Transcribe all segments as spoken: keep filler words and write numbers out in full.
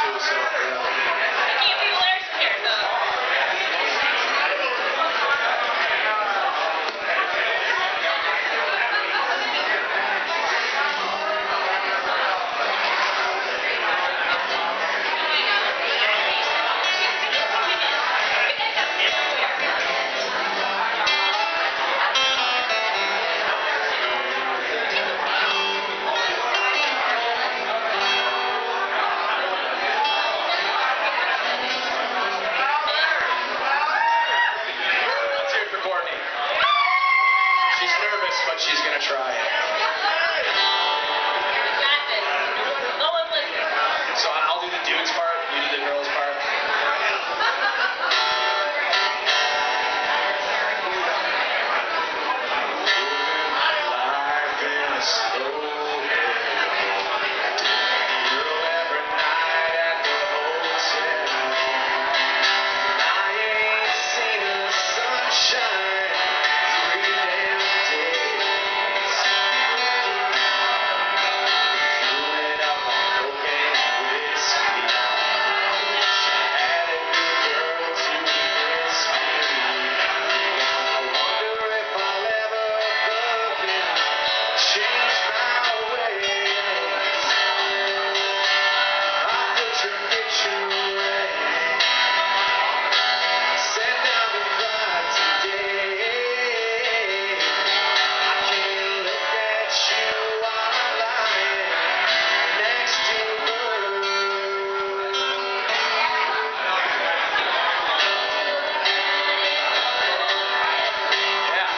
so yeah. Can't be Blair's here though. But she's gonna try. No one listens. So I'll do the dude's part, you do the girl's part. Life in a slow girl every night at the hotel. I ain't seen the sunshine three damn days. Fueling up on cocaine and whiskey. Wish I had a good girl to kiss me. I wonder if I'll ever fucking change my ways. I put your picture away. Sat down and cried today. I can't look at you while lying next to her. Yeah.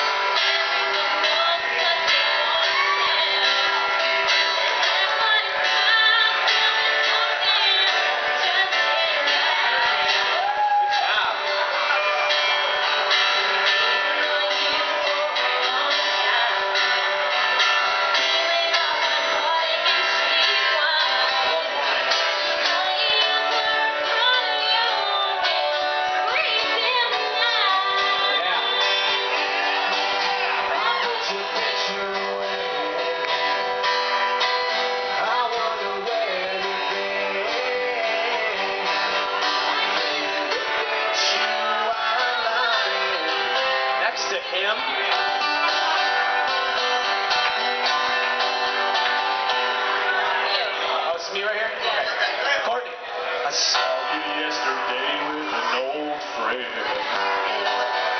Good job. Yeah. I put your picture away. I wonder where you've been. Look at you while lying next to him. Oh, it's me right here? Okay. Courtney. I saw you yesterday with an old friend.